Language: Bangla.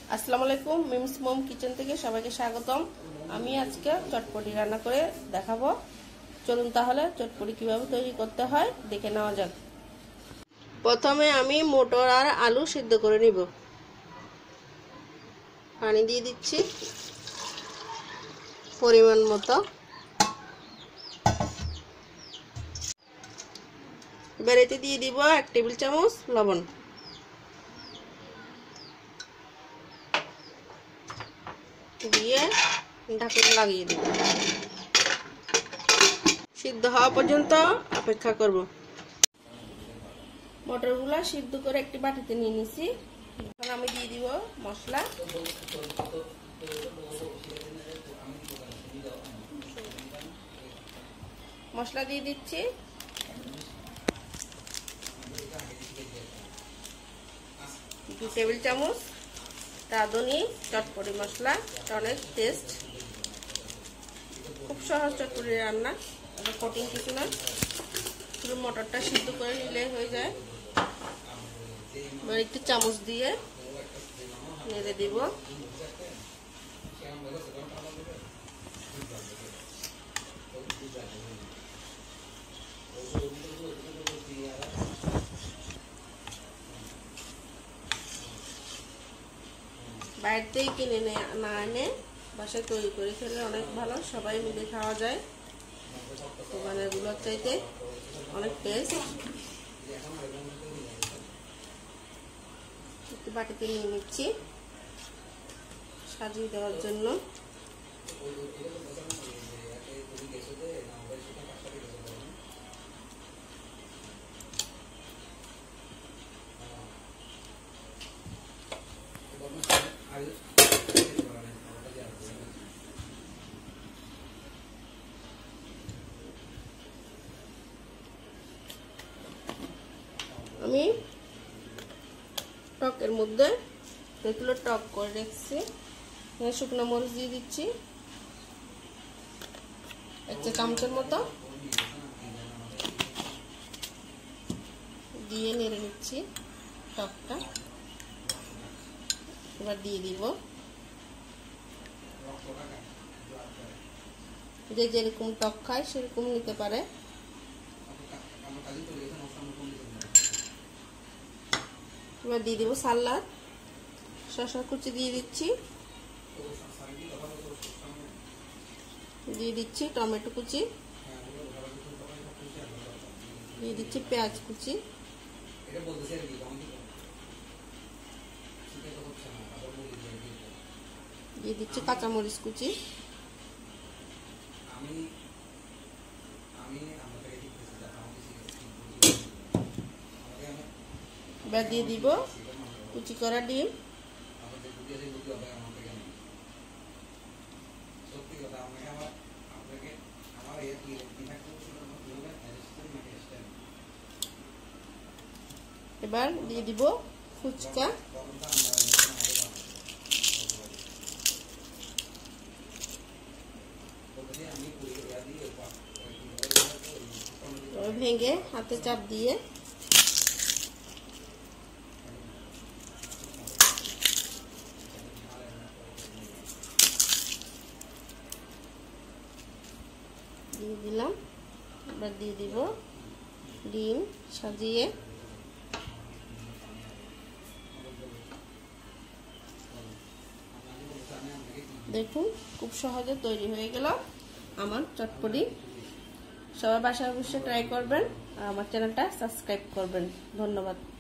আসসালামু আলাইকুম, মিমস মম কিচেন থেকে সবাইকে স্বাগতম। আমি আজকে চটপটি রান্না করে দেখাবো। চলুন তাহলে চটপটি কিভাবে তৈরি করতে হয় দেখে নেওয়া যাক। প্রথমে আমি মটর আর আলু সিদ্ধ করে নিব। পানি দিয়ে দিচ্ছি পরিমাণ মতো। এতে দিয়ে দিব 1 টেবিল চামচ লবণ। দিয়ে ঢাকনা লাগিয়ে দেব। সিদ্ধ হওয়া পর্যন্ত অপেক্ষা করব। মটরগুলো সিদ্ধ করে একটি বাটিতে নিয়ে নিছি। এখন আমি দিয়ে দিব মশলা। মশলা দিয়ে দিচ্ছি 2 টেবিল চামচ রাঁধুনি চটপটি মশলা। অনেক টেস্ট, খুব সহজ চটপটি রান্না, কঠিন কিছু না। শুধু মটরটা সিদ্ধ করে নিলে হয়ে যায়। একটু চামচ দিয়ে নেড়ে দিব। বাইরেতেই কিনে না এনে বাসায় তৈরি করে খেলে অনেক ভালো, সবাই মিলে খাওয়া যায়। দোকানের গুলোর চাইতে অনেক টেস্ট। একটু বাটিতে নিয়ে নিচ্ছি সাজিয়ে দেওয়ার জন্য। আমি টকের মধ্যে এগুলো টক করে রেখেছি। শুকনো মরিচ দিয়ে দিচ্ছি 1 চা চামচের মতো, দিয়ে নেড়ে নিচ্ছি টকটা। এবার দিয়ে দিব যে যেরকম টক খায় সেরকম নিতে পারে। এবার দিয়ে দিব সালাদ, শসা কুচি দিয়ে দিচ্ছি, দিয়ে দিচ্ছি টমেটো কুচি, দিয়ে দিচ্ছি পেঁয়াজ কুচি, দিয়ে দিচ্ছি কাঁচামরিচ কুচি। এবার দিয়ে দিব কুচি করা ডিম। এবার দিয়ে দিব ফুচকা। ভেঙে হাতে চাপ দিয়ে দিয়ে দিলাম। এবার দিয়ে দিব ডিম সাজিয়ে। দেখুন খুব সহজে তৈরি হয়ে গেল আমার চটপটি। সবাই বাসায় অবশ্যই ট্রাই করবেন আর আমার চ্যানেলটা সাবস্ক্রাইব করবেন। ধন্যবাদ।